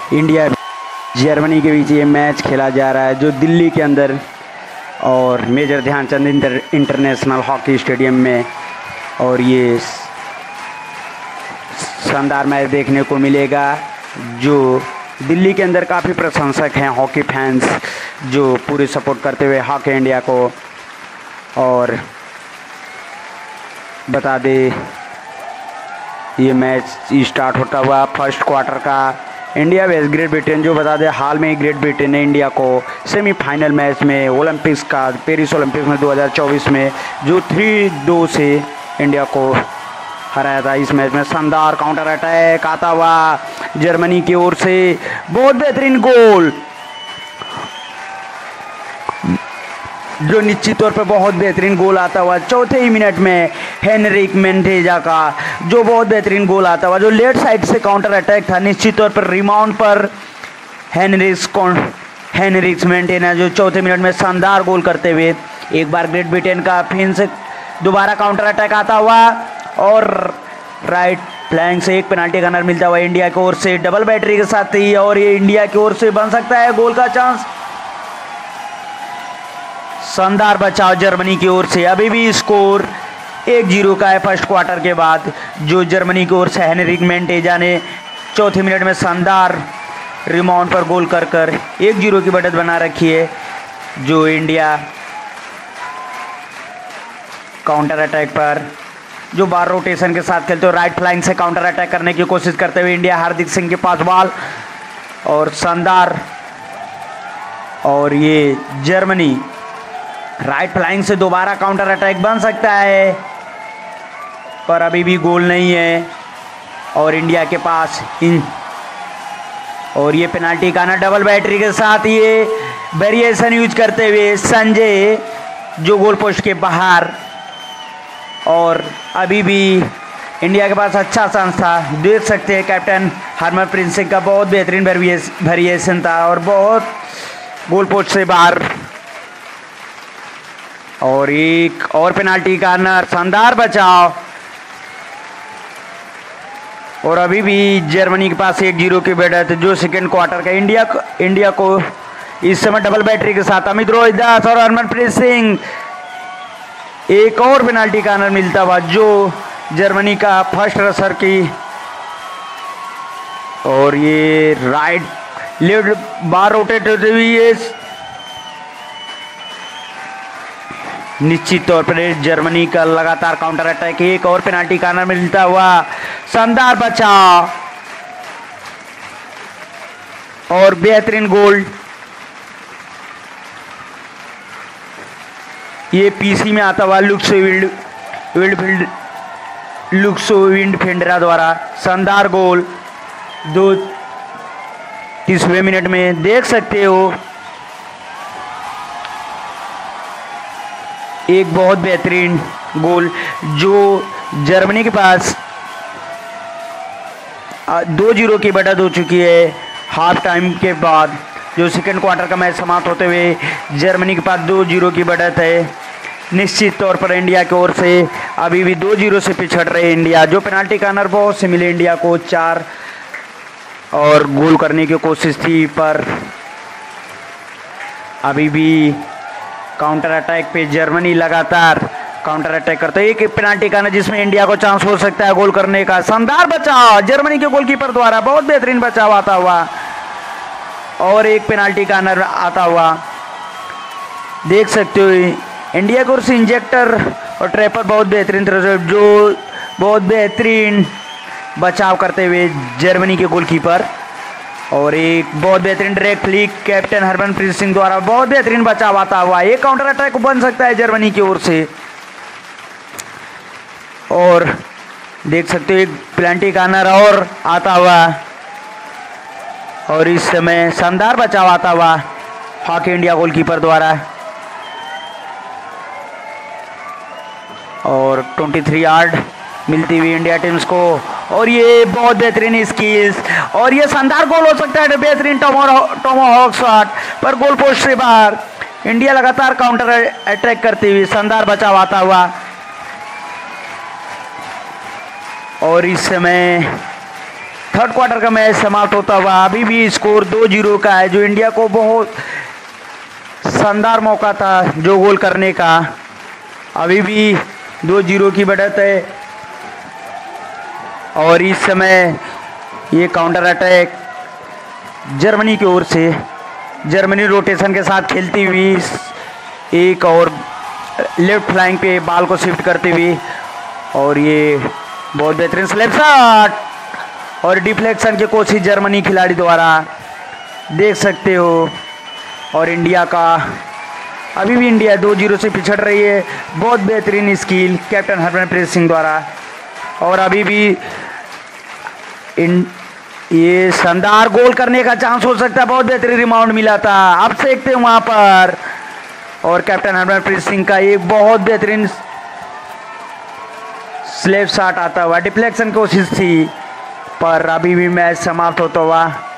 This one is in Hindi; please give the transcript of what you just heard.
इंडिया जर्मनी के बीच ये मैच खेला जा रहा है जो दिल्ली के अंदर और major Dhyanchand international hockey stadium में। और ये शानदार मैच देखने को मिलेगा जो दिल्ली के अंदर काफ़ी प्रशंसक हैं हॉकी फैंस जो पूरी सपोर्ट करते हुए हॉकी इंडिया को। और बता दें ये मैच स्टार्ट होता हुआ फर्स्ट क्वार्टर का इंडिया वेस्ट ग्रेट ब्रिटेन, जो बता दें हाल में ही ग्रेट ब्रिटेन ने इंडिया को सेमीफाइनल मैच में ओलंपिक्स का पेरिस ओलंपिक्स में 2024 में जो 3-2 से इंडिया को हराया था। इस मैच में शानदार काउंटर अटैक आता हुआ जर्मनी की ओर से, बहुत बेहतरीन गोल जो निश्चित तौर पर बहुत बेहतरीन गोल आता हुआ चौथे ही मिनट में हेनरिक मेंटेजा का जो बहुत बेहतरीन गोल आता हुआ जो लेफ्ट साइड से काउंटर अटैक था। निश्चित तौर पर रिबाउंड पर हेनरिक्स मेंटेना जो चौथे मिनट में शानदार गोल करते हुए एक बार ग्रेट ब्रिटेन का फिर से दोबारा काउंटर अटैक आता हुआ और राइट फ्लैंक से एक पेनाल्टी का रन मिलता हुआ इंडिया की ओर से डबल बैटरी के साथ ही। और ये इंडिया की ओर से बन सकता है गोल का चांस। शानदार बचाव जर्मनी की ओर से। अभी भी स्कोर 1-0 का है फर्स्ट क्वार्टर के बाद जो जर्मनी की ओर से हेनरिक मेंटेजा ने चौथे मिनट में शानदार रिबाउंड पर गोल कर 1-0 की बढ़त बना रखी है। जो इंडिया काउंटर अटैक पर जो बार रोटेशन के साथ खेलते हो राइट फ्लैंक से काउंटर अटैक करने की कोशिश करते हुए इंडिया हार्दिक सिंह के पास बॉल और शानदार। और ये जर्मनी राइट फ्लैंक से दोबारा काउंटर अटैक बन सकता है पर अभी भी गोल नहीं है और इंडिया के पास और ये पेनाल्टी का ना डबल बैटरी के साथ ये वेरिएशन यूज करते हुए संजय जो गोल पोस्ट के बाहर। और अभी भी इंडिया के पास अच्छा चांस था, देख सकते हैं कैप्टन हरमनप्रीत सिंह का बहुत बेहतरीन वेरिएशन था और बहुत गोल पोस्ट से बाहर। और एक और पेनाल्टी का शानदार बचाव और अभी भी जर्मनी के पास 1-0 की बढ़त जो सेकेंड क्वार्टर का इंडिया को इस समय डबल बैटरी के साथ अमित रोहित दास और हरमनप्रीत सिंह एक और पेनाल्टी का रन मिलता हुआ जो जर्मनी का फर्स्ट रसर की। और ये राइट लेफ्ट बार रोटेट होती हुई निश्चित तौर पर जर्मनी का लगातार काउंटर अटैक एक और पेनाल्टी का रन मिलता हुआ शानदार बचाव और बेहतरीन गोल। ये पीसी में आता हुआ लुक्सोविंड फेंडरा द्वारा शानदार गोल 30वें मिनट में देख सकते हो। एक बहुत बेहतरीन गोल जो जर्मनी के पास 2-0 की बढ़त हो चुकी है हाफ टाइम के बाद जो सेकंड क्वार्टर का मैच समाप्त होते हुए जर्मनी के पास 2-0 की बढ़त है। निश्चित तौर पर इंडिया की ओर से अभी भी 2-0 से पिछड़ रहे इंडिया जो पेनाल्टी कार्नर बहुत से मिले इंडिया को 4 और गोल करने की कोशिश थी पर अभी भी काउंटर अटैक पे जर्मनी लगातार काउंटर अटैक करते है। एक पेनाल्टी का जिसमें इंडिया को चांस हो सकता है गोल करने का। शानदार बचाव जर्मनी के गोलकीपर द्वारा, बहुत बेहतरीन बचाव आता हुआ और एक पेनाल्टी का आता हुआ देख सकते हो। इंडिया की ओर से इंजेक्टर और ट्रैपर बहुत बेहतरीन तरह से जो बहुत बेहतरीन बचाव करते हुए जर्मनी के गोलकीपर और एक बहुत बेहतरीन direct flick captain Harmanpreet Singh द्वारा बहुत बेहतरीन बचाव आता हुआ। एक काउंटर अटैक बन सकता है जर्मनी की ओर से और देख सकते हो एक पेनाल्टी कार्नर और आता हुआ और इस समय शानदार बचाव आता हुआ हॉकी इंडिया गोलकीपर द्वारा और 23 यार्ड मिलती हुई इंडिया टीम्स को। और ये बहुत बेहतरीन स्किल्स और ये शानदार गोल हो सकता है बेहतरीन टोमाहॉक शॉट पर गोल पोस्ट से बाहर। इंडिया लगातार काउंटर अटैक करती हुई शानदार बचाव आता हुआ और इस समय थर्ड क्वार्टर का मैच समाप्त होता हुआ अभी भी स्कोर 2-0 का है, जो इंडिया को बहुत शानदार मौका था जो गोल करने का। अभी भी 2-0 की बढ़त है और इस समय ये काउंटर अटैक जर्मनी की ओर से, जर्मनी रोटेशन के साथ खेलती हुई एक और लेफ्ट फ्लैंक पे बॉल को शिफ्ट करते हुए, और ये बहुत बेहतरीन स्लैप शॉट और डिफ्लेक्शन की कोशिश जर्मनी खिलाड़ी द्वारा, देख सकते हो। और इंडिया का अभी भी इंडिया 2-0 से पिछड़ रही है। बहुत बेहतरीन स्किल कैप्टन हरमनप्रीत सिंह द्वारा, और अभी भी ये शानदार गोल करने का चांस हो सकता है। बहुत बेहतरीन रिबाउंड मिला था, अब देखते हैं वहां पर, और कैप्टन हरमनप्रीत सिंह का एक बहुत बेहतरीन स्लेप शॉट आता हुआ, डिफ्लेक्शन कोशिश थी, पर अभी भी मैच समाप्त होता हुआ